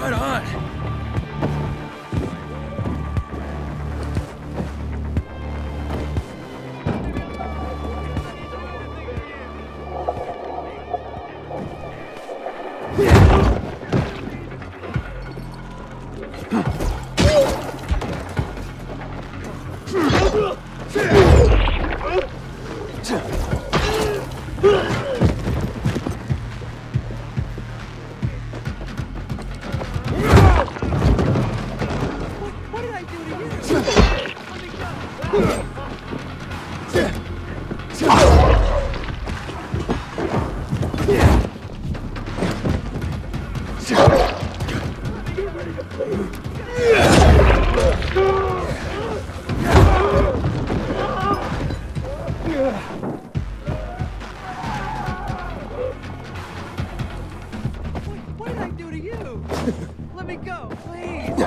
Right on. What did I do to you? Let me go, please.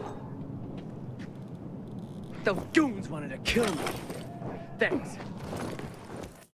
Those goons wanted to kill me. Thanks.